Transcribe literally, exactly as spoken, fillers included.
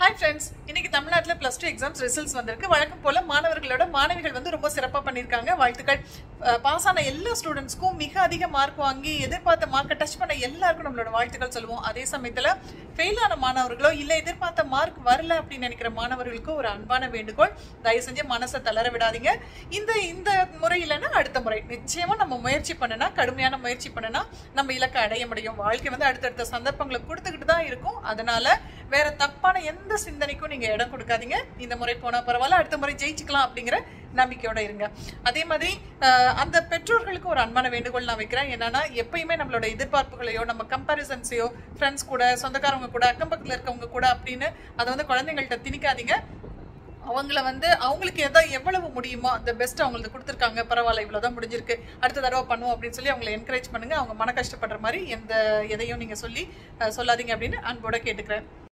Hi friends, இன்னைக்கு தமிழ்நாட்டுல plus two exams results வந்திருக்கு. வழக்கம் போல மாணவர்களோட மாணவிகள் வந்து ரொம்ப சிறப்பா பண்ணிருக்காங்க. வாழ்த்துக்கள். பாஸ் ஆன எல்லா ஸ்டூடண்ட்ஸ்க்கும் மிக அதிக மார்க் வாங்கி எதிர்பார்த்த மார்க்கை டச் பண்ண எல்லாருக்கும் நம்மளோட வாழ்த்துக்கள் சொல்லுவோம். அதே சமயத்துல ஃபெயில் ஆன மாணவர்களோ இல்ல எதிர்பார்த்த மார்க் வரல அப்படின்னு நினைக்கிற மாணவர்களுக்கு ஒரு அன்பான வேண்டுகோள், தயவு செஞ்சு மனசை தளர விடாதீங்க. இந்த இந்த முறை இல்லைன்னா அடுத்த முறை நிச்சயமா நம்ம முயற்சி பண்ணனா, கடுமையான முயற்சி பண்ணனா நம்ம இலக்கை அடைய முடியும். வாழ்க்கை வந்து அடுத்தடுத்த சந்தர்ப்பங்களை கொடுத்துக்கிட்டு தான் இருக்கும். அதனால வேற தப்பான எந்த சிந்தனைக்கும் நீங்க இடம் கொடுக்காதீங்க. இந்த முறை போனா பரவாயில்ல, அடுத்த முறை ஜெயிச்சுக்கலாம் அப்படிங்கிற நம்பிக்கையோட இருங்க. அதே மாதிரி அந்த பெற்றோர்களுக்கு ஒரு அன்பான வேண்டுகோள் நான் வைக்கிறேன். என்னன்னா, எப்பயுமே நம்மளோட எதிர்பார்ப்புகளையோ நம்ம கம்பாரிசன்ஸையோ ஃப்ரெண்ட்ஸ் கூட, சொந்தக்காரங்க கூட, அக்கம் பக்கத்துல இருக்கவங்க கூட அப்படின்னு அதை வந்து குழந்தைங்கள்ட்ட திணிக்காதீங்க. அவங்கள வந்து அவங்களுக்கு எதா எவ்வளவு முடியுமோ அந்த பெஸ்ட் அவங்களுக்கு கொடுத்துருக்காங்க, பரவாயில்ல இவ்வளவுதான் முடிஞ்சிருக்கு, அடுத்த தடவை பண்ணுவோம் அப்படின்னு சொல்லி அவங்களை என்கரேஜ் பண்ணுங்க. அவங்க மன கஷ்டப்படுற மாதிரி எந்த எதையும் நீங்க சொல்லி சொல்லாதீங்க அப்படின்னு அன்போட கேட்டுக்கிறேன்.